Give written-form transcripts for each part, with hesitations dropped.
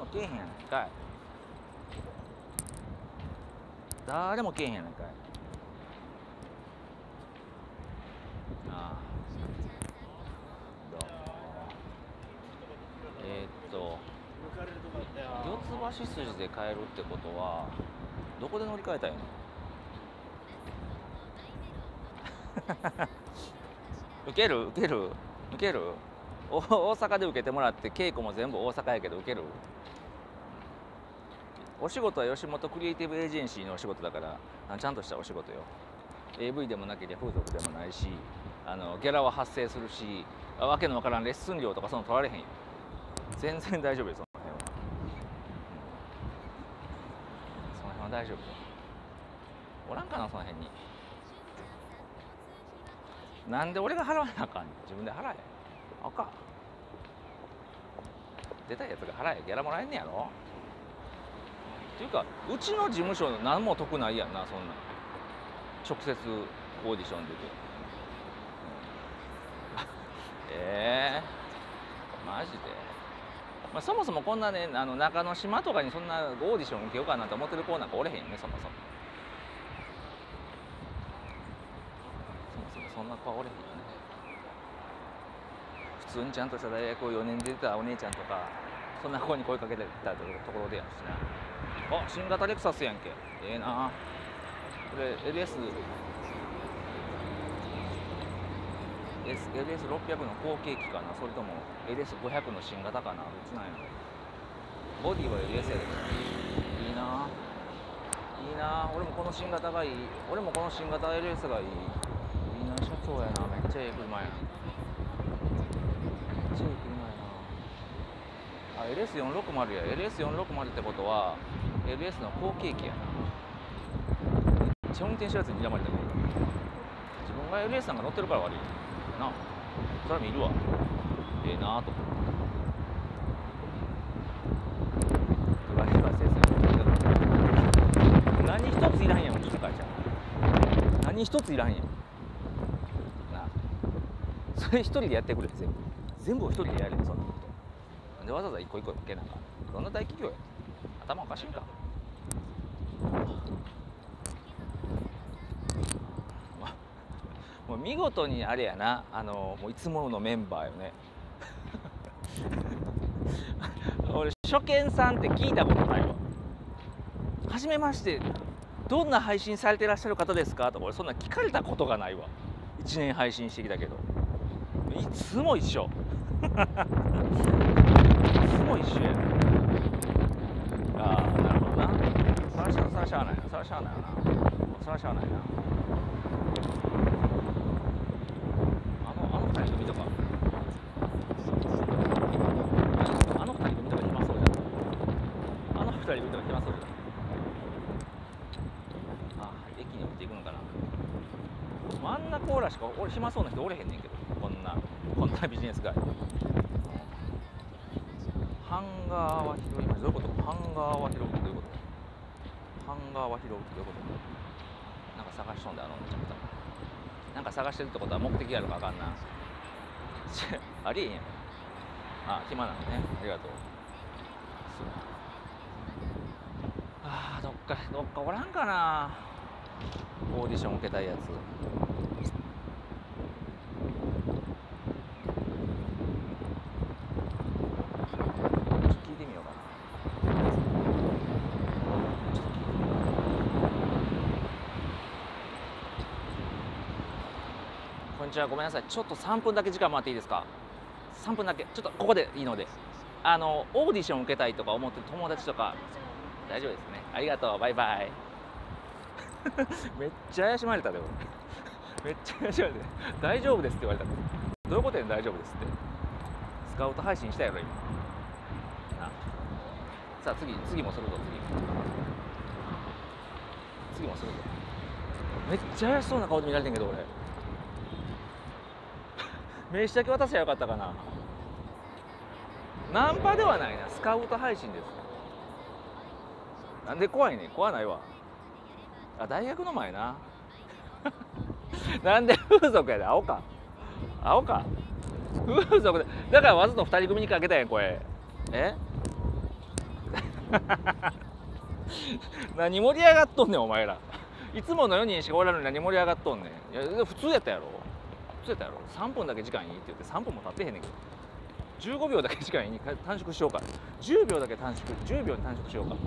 けえへんやないかい。誰もけえへんやないかい。ああ、どうも。四つ橋筋で帰るってことはどこで乗り換えたいの？受ける受ける受ける。大阪で受けてもらって稽古も全部大阪やけど受ける。お仕事は吉本クリエイティブエージェンシーのお仕事だからちゃんとしたお仕事よ。 AV でもなければ風俗でもないし、ギャラは発生するし、わけのわからんレッスン料とかその取られへんよ。全然大丈夫よ、その辺は。その辺は大丈夫よ。おらんかな、その辺に。なんで俺が払わなあかんの？自分で払え。あかん。出たやつが払え。ギャラもらえんねやろ。っていうか、うちの事務所何も得ないやんな、そんな直接オーディション出て。マジで、まあ、そもそもこんなね、中之島とかにそんなオーディション受けようかなんて思ってる子なんかおれへんよね、そもそも。そんな子はおれへんよね。普通にちゃんとした大学を4年で出たお姉ちゃんとか、そんな子に声かけてたところでやんしな。あ、新型レクサスやんけ。ええな。これ LS600 の後継機かな、それとも LS500 の新型かな、どっちなんやろ。ボディは LS やけどいいな。いいな。俺もこの新型がいい。俺もこの新型 LS がいい。いいな、車長やな。めっちゃええ車やな。めっちゃええ車やな。あ、LS460 や。LS460 ってことは LS の後継機やな。めっちゃ運転したやつに睨まれたけど、自分が LS なんか乗ってるから悪いな。それは見るわ。ええなぁと思って。何一ついらんやん、うちの会社。何一ついらんやんな。それ一人でやってくれ。全部を一人でやれる。そんなことなんでわざわざ一個一個分けなんか。どんな大企業や。頭おかしいんか。もう見事にあれやな、もういつものメンバーよね。俺初見さんって聞いたことないわ。はじめまして、どんな配信されてらっしゃる方ですかとか俺そんな聞かれたことがないわ。1年配信してきたけどいつも一緒。いつも一緒や。ああ、なるほどな。そらしゃあないな。そらしゃあないな。そらしゃあないな。あの二人組とか暇そうじゃん。あの二人組とか暇そうじゃん。あ、駅に降りていくのかな。真ん中オーラしか俺暇そうな人おれへんねんけど、こんなビジネス街。ハンガーは広い。どういうこと？ハンガーは広いってどういうこと？ハンガーは広いってどういうこと？なんか探しとんで、めちゃくちゃなんか探してるってことは目的あるかあかんな。ありえへんやん。あ、暇なのね。ありがとう。あー、どっかおらんかな、オーディション受けたいやつ。聞いてみようかな。こんにちは、ごめんなさい。ちょっと3分だけ時間もらっていいですか。3分だけ。ちょっとここでいいので。オーディション受けたいとか思ってる友達とか。大丈夫ですね。ありがとう。バイバイ。めっちゃ怪しまれたで、俺。めっちゃ怪しまれて。大丈夫ですって言われた。どういうことやねん、大丈夫ですって。スカウト配信したやろ、今。な。さあ、次もするぞ、次もするぞ。めっちゃ怪しそうな顔で見られてんけど、俺。名刺だけ渡せばよかったかな。ナンパではないな、スカウト配信です。なんで怖いねん。怖ないわ。あ、大学の前な。なんで風俗やで。青か風俗で。だからわざと2人組にかけたやん、これ。 何盛り上がっとんねんお前ら。いつもの4人しかおらんのに何盛り上がっとんねん。いや普通やったやろ。普通やったやろ。3分だけ時間いいって言って3分も経ってへんねんけど、15秒だけ時間いいに短縮しようか。10秒だけ短縮、10秒に短縮しようか。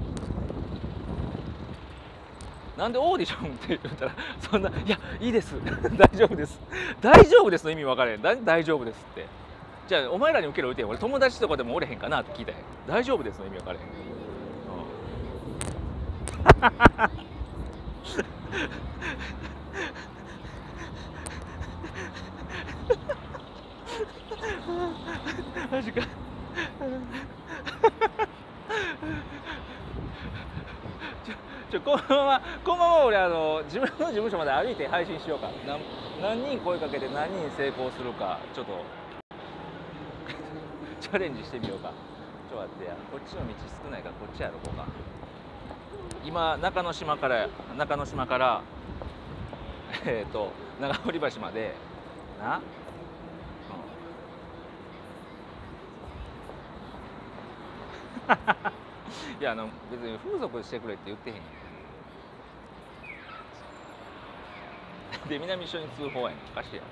なんでオーディションって言ったらそんな、いやいいです大丈夫です大丈夫ですの意味分からへん。大丈夫ですって。じゃあお前らに受ける受け俺友達とかでもおれへんかなって聞いたへん。大丈夫ですの意味分からへん。マジか。このまま俺自分の事務所まで歩いて配信しようか。何人声かけて何人成功するかちょっとチャレンジしてみようか。ちょっと待ってや、こっちの道少ないからこっち歩こうか。今中之島から長堀橋までな、いや別に風俗してくれって言ってへんやん。で南署に通報やん。おかしいやん。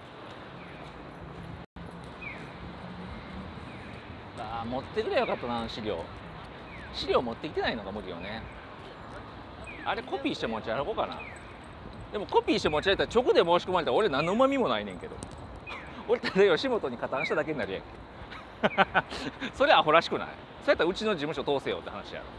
持ってくれよかったな。資料持ってきてないのが無理よね。あれコピーして持ち歩こうかな。でもコピーして持ち歩いたら直で申し込まれたら俺何のうまみもないねんけど俺ただ吉本に加担しただけになるやんけそれアホらしくない？そうやったらうちの事務所通せよって話やろ。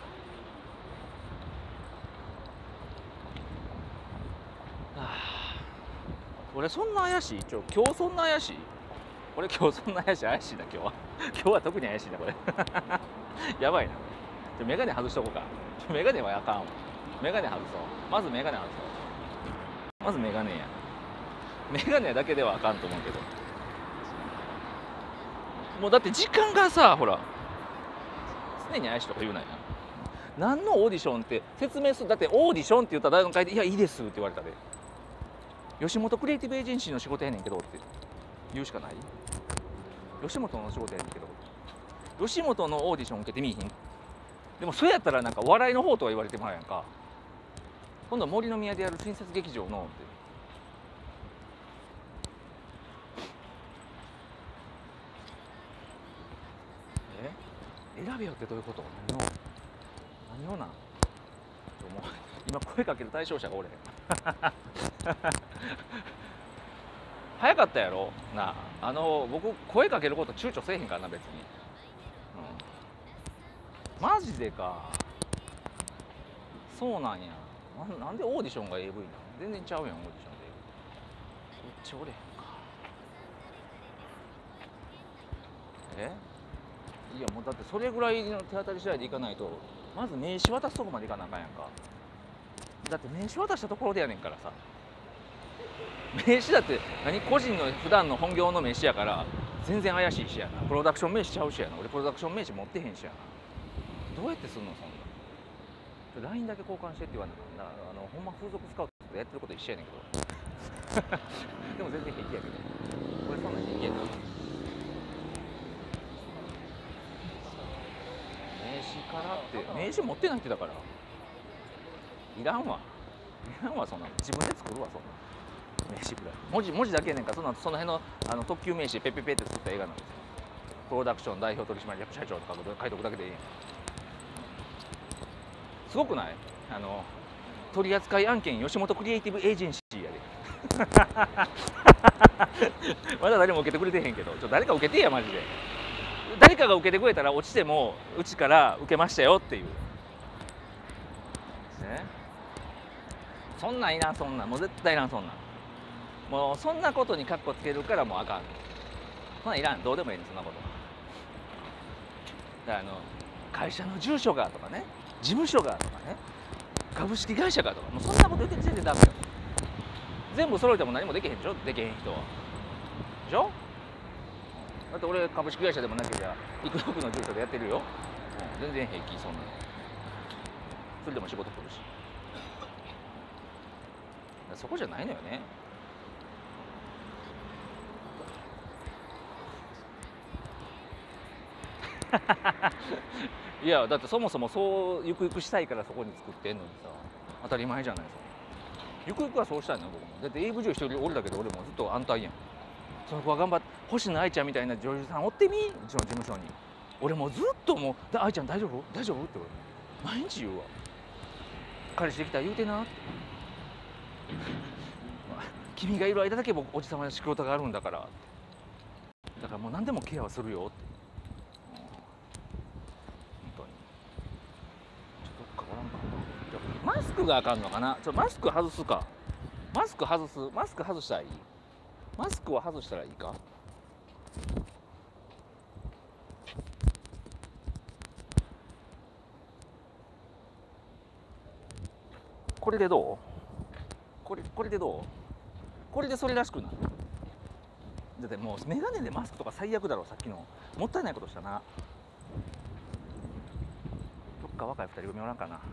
俺そんな怪しい？今日そんな怪しい？俺今日そんな怪しいな今日は今日は特に怪しいなこれやばいな。メガネ外しとこうか。メガネはあかんわ。メガネ外そう。まずメガネ外そう。まずメガネや。メガネだけではあかんと思うけど、もうだって時間がさ、ほら常に怪しいとか言うなや。何のオーディションって説明する。だってオーディションって言った段階で「いやいいです」って言われたで。吉本クリエイティブエージェンシーの仕事やねんけどって言うしかない。吉本の仕事やねんけど、吉本のオーディション受けてみいひん。でもそれやったらなんか笑いの方とは言われてもらうやんか。今度は森の宮でやる新設劇場のって選べよってどういうこと？何をなん？もう今声かける対象者がおれへん早かったやろなあ。僕声かけること躊躇せえへんからな別に、マジでか。そうなんや。なんでオーディションが AV なの？全然ちゃうやんオーディションで。こっちおれへんか。いやもうだってそれぐらいの手当たり次第でいかないと、まず名刺渡すとこまでいかなあかんやんか。だって名刺渡したところでやねんからさ。名刺だって個人の普段の本業の名刺やから全然怪しいしやな。プロダクション名刺ちゃうしやな。俺プロダクション名刺持ってへんしやな。どうやってすんのそんな。LINE だけ交換してって言わなあかんな。ほんま風俗スカウトでやってること一緒やねんけどでも全然平気やけど、俺そんなん平気やけど。名刺からって名刺持ってないってだから、いらんわそんなの。自分で作るわそんな名刺ぐらい。文字だけやねんから。その辺の特急名刺ペペペって作った映画なんですよ。プロダクション代表取締役社長とか書いとくだけでいいやん。すごくない？取扱案件吉本クリエイティブエージェンシーやでまだ誰も受けてくれてへんけど、誰か受けてやマジで。誰かが受けてくれたら落ちてもうちから受けましたよっていう、ね、そんなんいらん。そんなんもう絶対いらん。そんなんもうそんなことにカッコつけるからもうあかん。そんなんいらん。どうでもいいねそんなこと。だから会社の住所がとかね、事務所がとかね、株式会社がとか、もうそんなこと言って全然ダメよ。全部揃えても何もできへんでしょ。できへん人はでしょ。だって俺株式会社でもなければ幾多くの住所でやってるよ、全然平気。そんなのそれでも仕事来るし。そこじゃないのよねいやだってそもそもそうゆくゆくしたいからそこに作ってんのにさ、当たり前じゃないですか。ゆくゆくはそうしたいの僕も。だって AV 女優一人おるだけで俺もずっと安泰やん。その子は頑張って、星野愛ちゃんみたいな女優さんおってみ、うちの事務所に。俺もうずっともう「愛ちゃん大丈夫大丈夫?」って俺毎日言うわ。彼氏できたら言うてなって、君がいる間だけ僕おじさまの仕事があるんだから、だからもう何でもケアはするよって。本当にどっかおらんかな。マスクがあかんのかな。マスク外すか。マスク外したらいい。マスクは外したらいいか。これでどう？これでどう？これでそれらしくない？だってもうメガネでマスクとか最悪だろ。さっきのもったいないことしたな。どっか若い2人組おらんかな。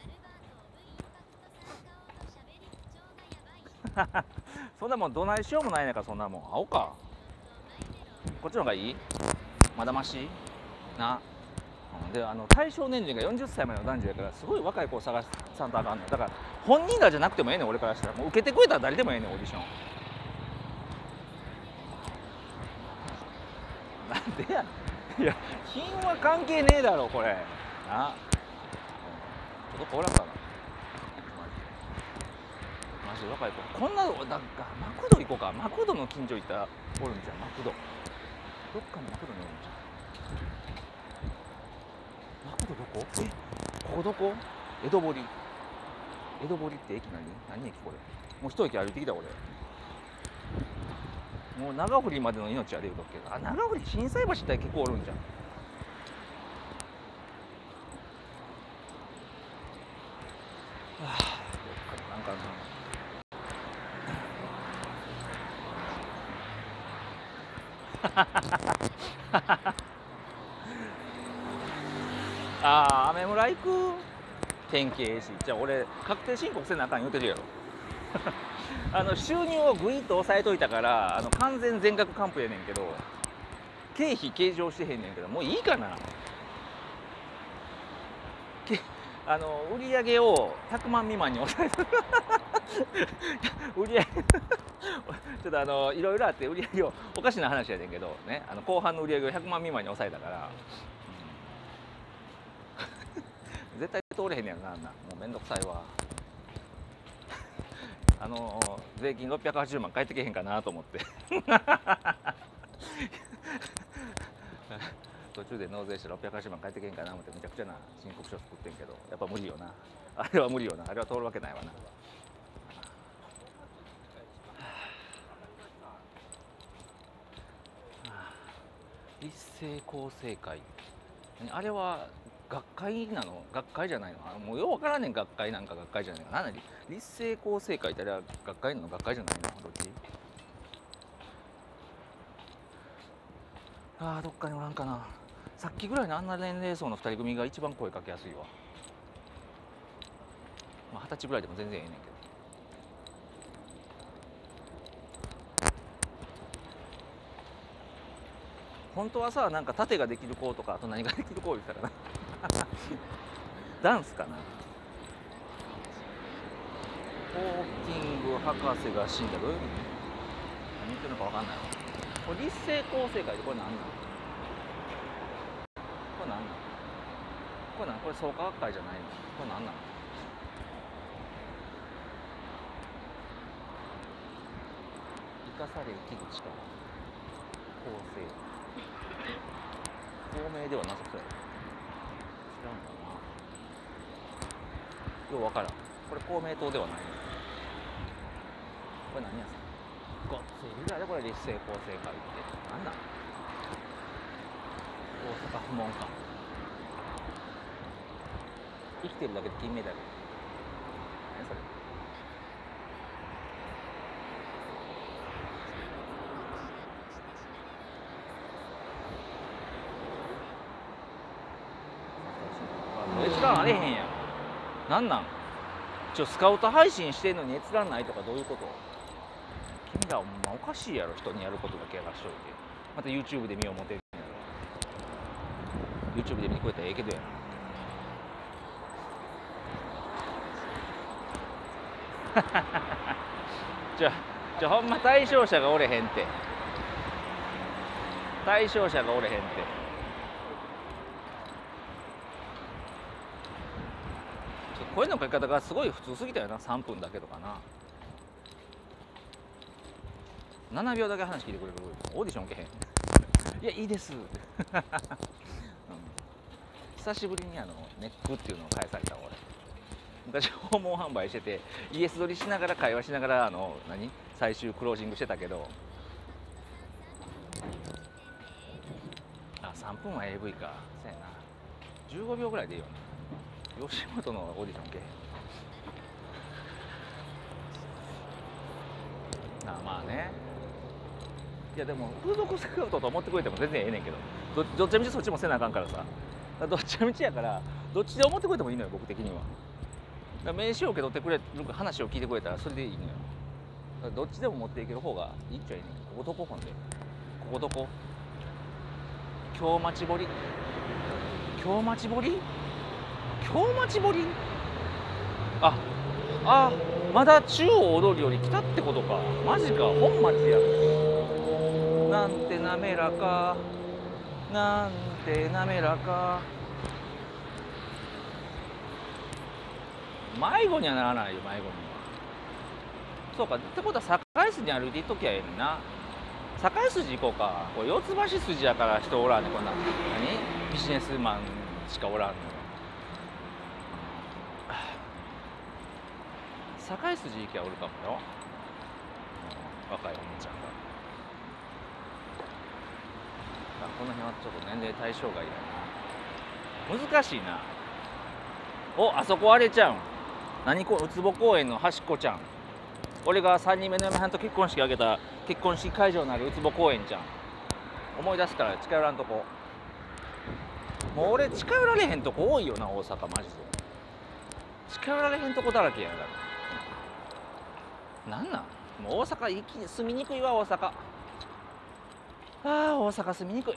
そんなもんどないしようもないねんから。そんなもん青か。こっちの方がいい？まだましな。で対象年齢が40歳までの男女やから、すごい若い子を探さんとあかんねん。だから本人らじゃなくてもええねん。俺からしたらもう受けてくれたら誰でもええねん、オーディション。なんでやねん。いや品は関係ねえだろこれな。どこおらんかな。マジで若い子こんなの。なんかマクド行こうか。マクドの近所行ったらおるんじゃん。マクドどっかにマクドにおるんじゃん。マクドどこ？ここどこ？江戸堀って駅何駅これ。もう一駅歩いてきた俺。もう長堀までの命は出るとけど、長堀心斎橋って結構おるんじゃん。はあ、なんかアメ村行く。天気ええし。じゃあ俺確定申告せなあかん言うてるやろ。収入をグイッと抑えといたから完全全額還付やねんけど、経費計上してへんねんけど、もういいかな。売り上げを100万未満に抑えて売り上げちょっといろいろあって売り上げをおかしな話やねんけどね、後半の売り上げを100万未満に抑えたから、絶対通れへんねやろな。あんなもうめんどくさいわ。税金680万返ってけへんかなと思って途中で納税して680万返ってけへんかなと思ってめちゃくちゃな申告書作ってんけど、やっぱ無理よな。あれは無理よな。あれは通るわけないわな。立成厚生会、あれは学会なの？学会じゃないの？もうようわからんねん。学会なんか学会じゃないのか。立成厚生会ってあれは学会なの？学会じゃないの？どっち？どっかにおらんかな。さっきぐらいのあんな年齢層の2人組が一番声かけやすいわ。まあ20歳ぐらいでも全然ええねんけど。本当はさ、なんか盾ができる子とか、あと何ができる子言ったらなダンスかな。ホーキング博士が死んだ。どういう意味？何言ってるのか分かんないわ。これ立成厚生会でこれ何なの？これ何なの？これ創価学会じゃないの？これ何なの？生かされ生きる力。厚生公明ではなさそうや。知らんかな。よう分からん。これ公明党ではないの。これ何やさん。ごっついぐらいでこれ立成厚生会って何なん？大阪府門か。生きてるだけで金メダル。何それ。閲覧あれへんやん。なんなん？スカウト配信してんのに閲覧ないとかどういうこと？君らほんまおかしいやろ。人にやることだけやらしといて、また YouTube で見よう思てるんやろ。 YouTube で見てくれたらええけどやな。 ほんま対象者がおれへんって。対象者がおれへんって。声の書き方がすごい普通すぎたよな。3分だけとかな。7秒だけ話聞いてくれる。オーディション受けへん。いや、いいです、うん、久しぶりにネックっていうのを返された。俺昔訪問販売してて、イエス取りしながら会話しながら最終クロージングしてたけど、3分は AV か。そうやな。15秒ぐらいでいいよな。吉本のオーディション受けへん。まあね。いやでも風俗スカウトと思ってくれても全然ええねんけど、どっちみちそっちもせなあかんからさ。どっちみちやからどっちで思ってくれてもいいのよ、僕的には。名刺を受け取ってくれる話を聞いてくれたらそれでいいのよ。どっちでも持っていける方がいいっちゃいいねん。ここどこほんで。ここどこ？京町堀。京町堀？京町堀？まだ中央大通りより来たってことか。マジか、本町や。なんて滑らか、なんて滑らか。迷子にはならないよ、迷子には。そうか、ってことは堺筋に歩いていっときゃええねんな。堺筋行こうか。これ四ツ橋筋やから人おらんねん。こんなビジネスマンしかおらんの。堺筋行きゃおるかもよ、若いお兄ちゃんが。この辺はちょっと年齢対象外やな。難しいな。あそこあれちゃうん。何こうつぼ公園の端っこちゃん。俺が3人目の嫁はんと結婚式挙げた結婚式会場のあるうつぼ公園ちゃん。思い出すから近寄らんとこ。もう俺近寄られへんとこ多いよな、大阪マジで。近寄られへんとこだらけやな。なんもう大阪住みにくいわ、大阪。大阪住みにくい。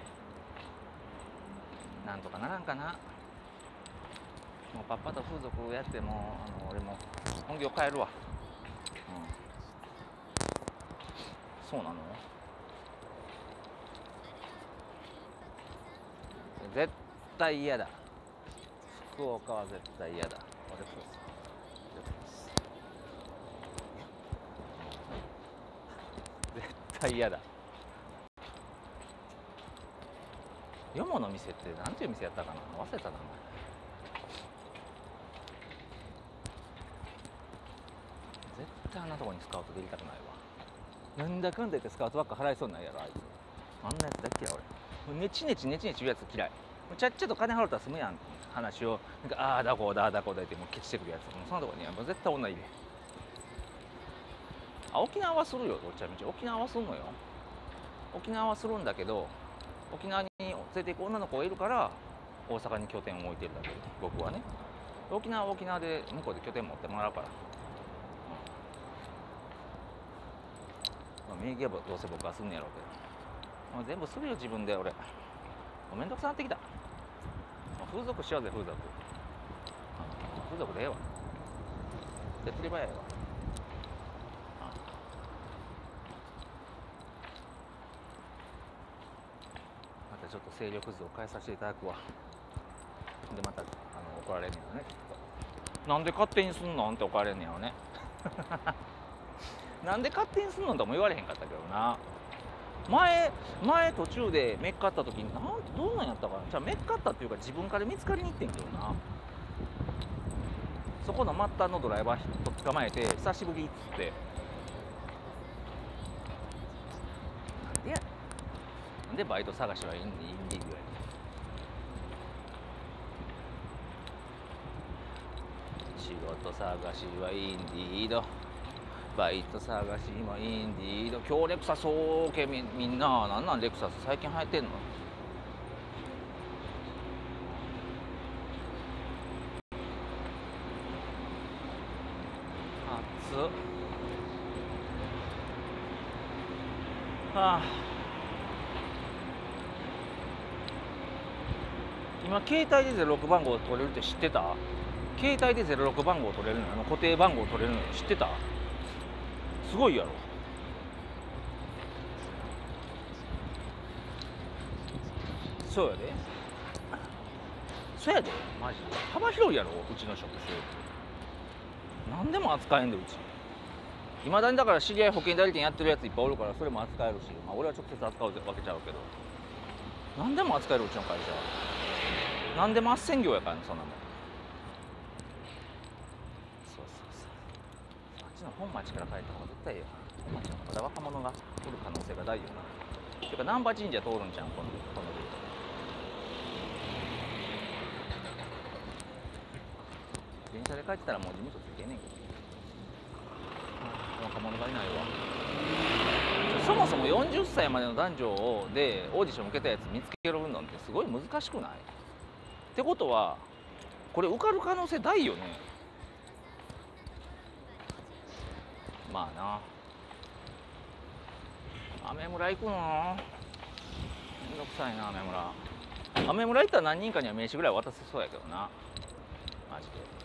なんとかならんかな。もうパッパと風俗やっても俺も本業変えるわ。そうなの？絶対嫌だ。福岡は絶対嫌だ。絶対嫌だ。よもの店ってなんていう店やったかな、忘れたな。絶対あんなとこにスカウトできたくないわ。なんだかんだ言ってスカウトばっか払いそうにないやろ、あいつ。あんなやつ大っ嫌い俺。ネチネチ言うやつ嫌い。ちゃっちゃと金払ったら済むやん話をああだこうだ言ってもうケチしてくるやつ。そんなとこには絶対女いる。沖縄はするよ、どっちゃみち。沖縄はするのよ。沖縄はするんだけど、沖縄に連れて行く女の子がいるから大阪に拠点を置いてるだけで、僕はね。沖縄は沖縄で向こうで拠点持ってもらうから。名義はどうせ僕はすんねやろうけど、全部するよ自分で。俺めんどくさなってきた。風俗しようぜ、風俗。風俗でええわ。手っ取り早いわ。またちょっと勢力図を変えさせていただくわ。でまた怒られんねやろね、きっと。なんで勝手にすんのんって怒られんねやろね。なんで勝手にすんのとも言われへんかったけどな。前途中でメッカった時にどんなんやったかな。じゃあメッカったっていうか自分から見つかりに行ってんけどな。そこの末端のドライバーと捕まえて久しぶりっつって、なんでやねん。なんでバイト探しはいいんでいいんでいいぐらい。仕事探しはインディード、バイト探しもインディード。今日レクサス OK。 みんななんレクサス最近流行ってんの。暑っ。今携帯で06番号取れるって知ってた？ 携帯で06番号取れるの、固定番号取れるの知ってた？すごいやろ。そうやで、そうやで、マジで幅広いやろ、うちの職種。何でも扱えんで、うち。いまだにだから知り合い保険代理店やってるやついっぱいおるから、それも扱えるし、まあ、俺は直接扱うわけちゃうけど、何でも扱える、うちの会社は。何でも斡旋業やからね、そんなもん。そうそうそう。あっちの本町から帰った方が絶対いいよ。本町の方がまだ若者がおる可能性が大よな。てか難波神社通るんじゃん、このルート。電車で帰ってたらもう事務所ついてんねんけど、若者がいないわ。そもそも40歳までの男女でオーディション受けたやつ見つけるのってすごい難しくない？ってことはこれ受かる可能性大よね。まあな、アメ村行くのめんどくさいな。アメ村行ったら何人かには名刺ぐらい渡せそうやけどな、マジで。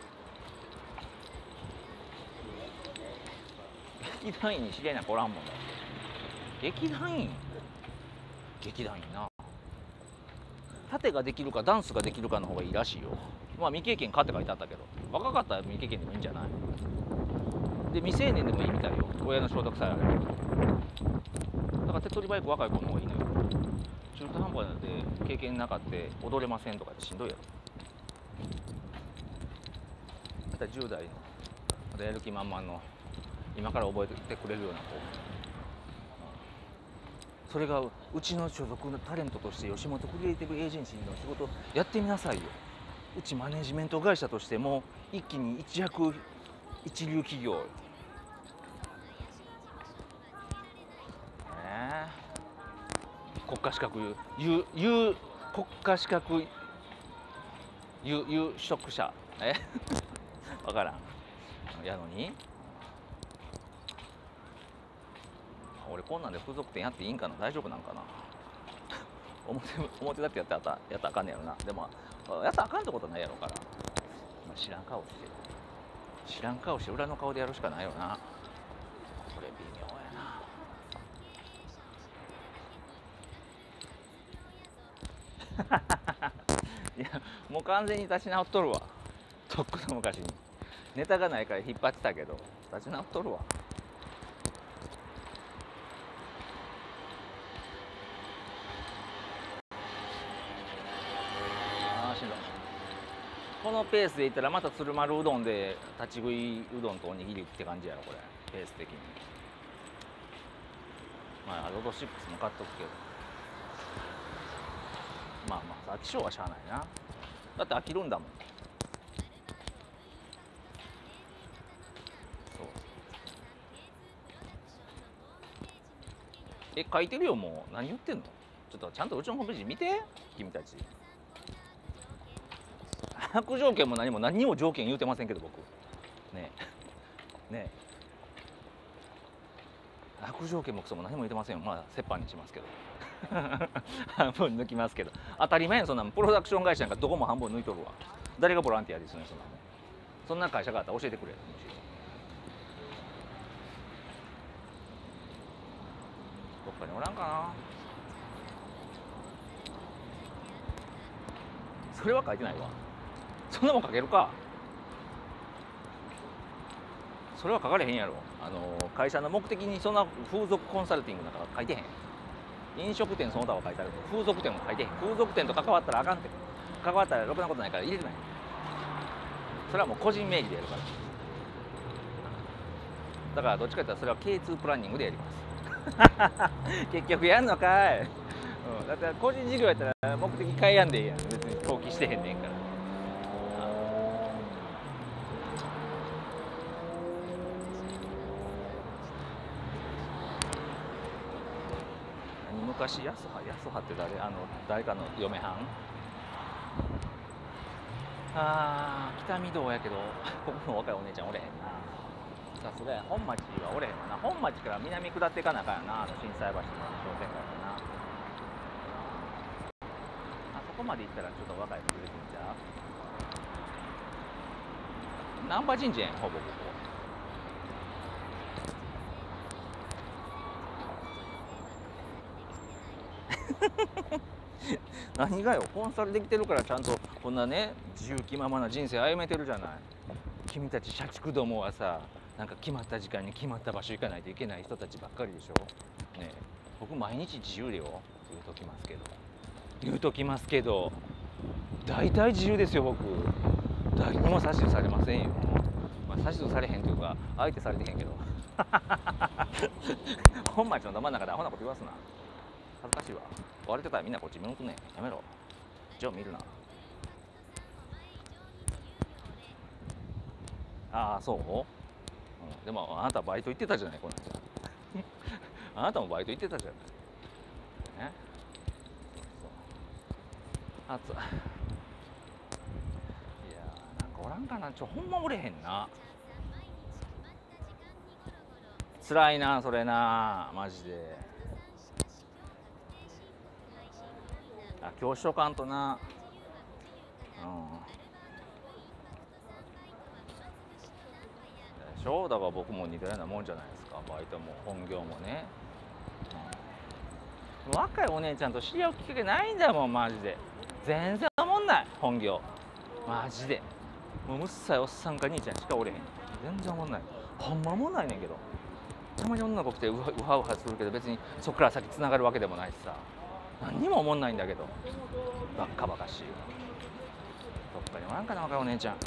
劇団員に知り合いなんかおらんもんだ。劇団員な。盾ができるかダンスができるかの方がいいらしいよ。まあ未経験かって書いてあったけど、若かったら未経験でもいいんじゃない？で未成年でもいいみたいよ、親の承諾さえあれば。だから手っ取り早く若い子の方がいいのよ。中途半端なんで経験なかって踊れませんとかってしんどいやろ。また10代のまだやる気満々の今から覚えてくれるような子、それがうちの所属のタレントとして吉本クリエイティブエージェンシーの仕事やってみなさいよ。うちマネジメント会社としても一気に一躍一流企業。国家資格国家資格有取得者分からんやのに、俺こんなんで風俗店やっていいんかな、大丈夫なんかな表だってやったらあかんねやろな。でもやったらあかんってことないやろから、知らん顔して裏の顔でやるしかないよな。これ微妙やないやもう完全に立ち直っとるわ。とっくの昔にネタがないから引っ張ってたけど立ち直っとるわ。しんどい。このペースでいったらまた鶴丸うどんで立ち食いうどんとおにぎりって感じやろこれ、ペース的に。まあロド6も買っとくけど、まあ飽き性はしゃあないな。だって飽きるんだもん。そう書いてるよ、もう何言ってんの。ちょっとちゃんとうちのホームページ見て君たち。悪条件も何にも条件言うてませんけど僕ねえ悪条件もクソも何も言うてませんよ。まあ折半にしますけど半分抜きますけど当たり前やん。そんなプロダクション会社なんかどこも半分抜いとるわ。誰がボランティアですね。そんな会社があったら教えてくれ。どっかにおらんかな。それは書いてないわ。そんなもん書けるか。それは書かれへんやろ。会社の目的にそんな風俗コンサルティングなんか書いてへん。飲食店その他は書いてあるけど風俗店も書いてへん。風俗店と関わったらあかんって。関わったらろくなことないから入れてない。それはもう個人名義でやるから。だからどっちかって言ったらそれは K2 プランニングでやります結局やんのかい、だって個人事業やったら目的変えやんでいいやん。別に登記してへんねんから。昔安葉って誰かの嫁はん。北見道やけどここの若いお姉ちゃんおれへんな。さすがや本町はおれへんわな。本町から南下っていかなあかんやな。心斎橋の商店街かな。そこまで行ったらちょっと若い子出てくるんちゃう。 難波神社やん、ほぼここ。何がよ、コンサルできてるからちゃんとこんなね自由気ままな人生歩めてるじゃない。君たち社畜どもはさ、なんか決まった時間に決まった場所行かないといけない人たちばっかりでしょ。ねえ、僕毎日自由でよ、言うときますけど、大体自由ですよ僕。誰にも指図されませんよ。まあ、指図されへんというか相手されてへんけど本町のど真ん中でアホなこと言わすな、恥ずかしいわ。追われてたらみんなこっち向くねん、やめろ。ジョー見るな。ああそう、うん、でもあなたバイト行ってたじゃないこの間あなたもバイト行ってたじゃないね。暑い。いやーなんかおらんかな、ほんまおれへんな。辛いなそれな、マジで。あ、今日しとかんとな。でしょ。だから僕も似たようなもんじゃないですか、バイトも本業もね。若いお姉ちゃんと知り合うきっかけないんだもんマジで。全然おもんない本業、マジで。もううっさいおっさんか兄ちゃんしかおれへん。全然おもんない、ほんまおもんないねんけど。たまに女の子来てウハウハするけど、別にそっから先つながるわけでもないしさ、何にもおもんないんだけど、バッカバカしい。どっかにおらんかな若いお姉ちゃん。さ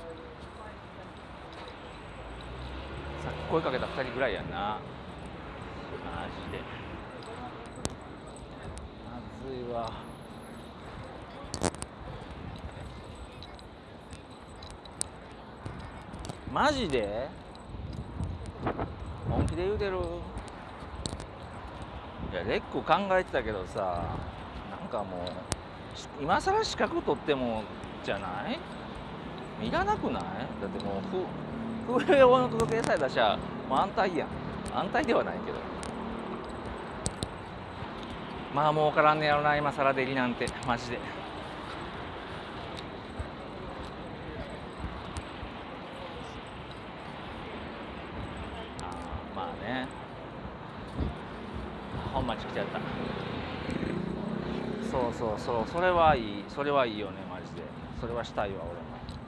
っき声かけた2人ぐらいやんな、マジで。まずいわ。マジで本気で言うてる。いやレック考えてたけどさ、なんかもう今更資格取ってもじゃない、いらなくない。だってもう風営法の届けさえ出しゃもう安泰やん。安泰ではないけど、まあ儲からんねやろな今更出入りなんてマジで。まあね、本町来ちゃった。そうそうそう、それはいい、それはいいよねマジで。それはしたいわ俺も。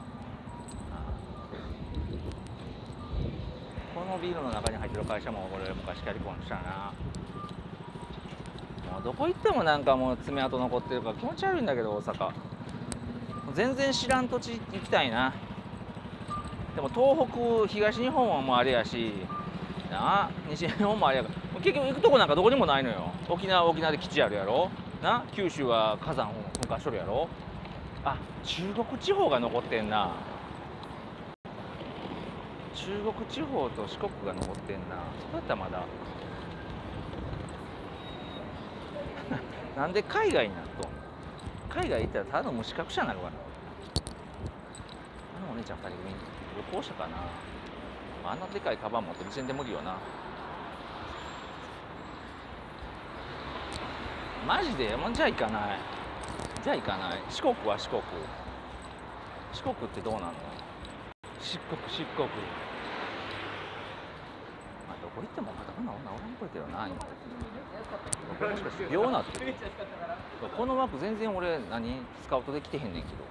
このビルの中に入ってる会社も俺昔キャリコンしたな。もうどこ行ってもなんかもう爪痕残ってるから気持ち悪いんだけど、大阪全然知らん土地行きたいな。でも東北東日本はもうあれやしな、西日本もあれやから、結局行くとこなんかどこにもないのよ。沖縄は沖縄で基地あるやろな、九州は火山噴火しとるやろ。あ、中国地方が残ってんな。中国地方と四国が残ってんな。そうやったらまだなんで海外になっとん。海外行ったらただの無資格者になるわな。あのお姉ちゃん2人組旅行者かな。あんなでかいカバン持ってる時点で無理よな。マジで。もうじゃあ行かない。じゃあ行かない。四国は四国。四国ってどうなの。四国。まあどこ行ってもまたこんな女おらんこいけどな今。もしかして病なってる。この枠全然俺スカウトできてへんねんけど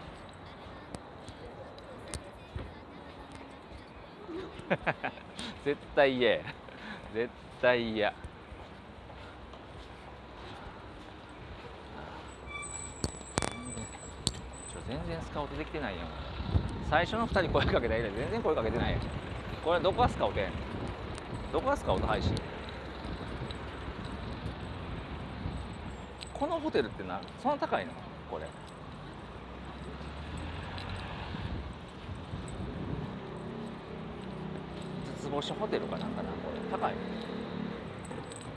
絶対嫌や、絶対嫌。全然スカウトできてないやん。最初の2人声かけた以来全然声かけてないやん。これどこがスカウトやん。どこがスカウト配信。このホテルってそんな高いのこれ。五つ星ホテルかなんかなこれ。高い。